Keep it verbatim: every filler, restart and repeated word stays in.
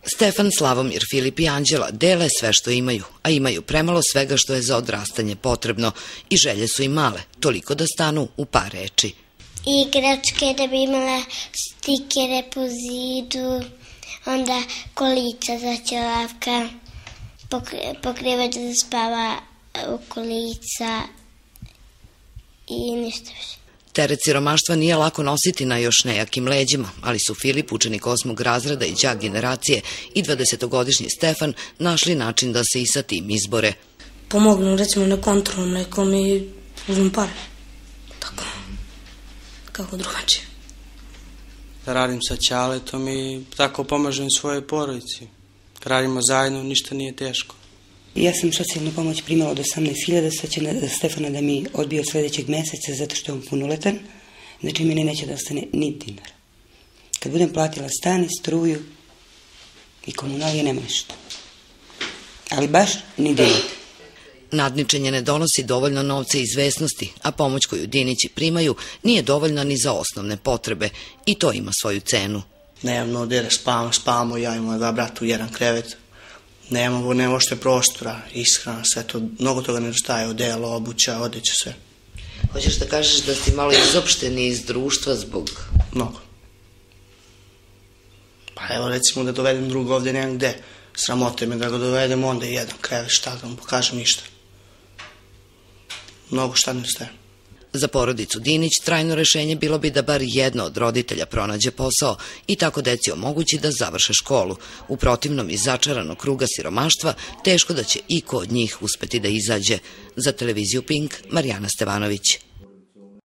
Stefan, Slavomir, Filip i Anđela dele sve što imaju, a imaju premalo svega što je za odrastanje potrebno i želje su im male, toliko da stanu u par reči. Igračke da bi imala stikere po zidu, onda kolica za ćelavka, pokrivač da spava u kolica i ništa više. Teret siromaštva nije lako nositi na još nejakim leđima, ali su Filip, učenik osmog razreda i đak generacije, i dvadesetogodišnji Stefan našli način da se i sa tim izbore. Pomognu recimo na kontrolu nekom i uzmem pare. Tako, kako drugačije. Radim sa ćaletom i tako pomažem svojoj porodici. Radimo zajedno, ništa nije teško. Ja sam socijalnu pomoć primala od osamnaest hiljada, sad će Stefana da mi odbije od sledećeg meseca zato što je on punoletan, znači meni neće da ostane ni dinara. Kad budem platila stan i struju i komunalije, nema ništa. Ali baš ni dinara. Nadničenje ne donosi dovoljno novca i izvesnosti, a pomoć koju Dinići primaju nije dovoljna ni za osnovne potrebe i to ima svoju cenu. Nemamo gdje spavamo, spavamo, ja imam dva brata u jedan krevet. Nemamo, nema što je prostora, ishrana, sve to, mnogo toga nedostaje, odelo, obuća, odeća, sve. Hoćeš da kažeš da si malo izopšteni iz društva zbog... Mnogo. Pa evo recimo da dovedem drugo ovdje, nemam gde. Sramote me da ga dovedem, onda i jedan krevet, šta da mu pokažem, ništa. Mnogo šta nedostaje. Za porodicu Dinić trajno rešenje bilo bi da bar jedno od roditelja pronađe posao i tako deci omogući da završe školu. U protivnom iz začaranog kruga siromaštva teško da će iko od njih uspeti da izađe. Za televiziju Pink, Marijana Stevanović.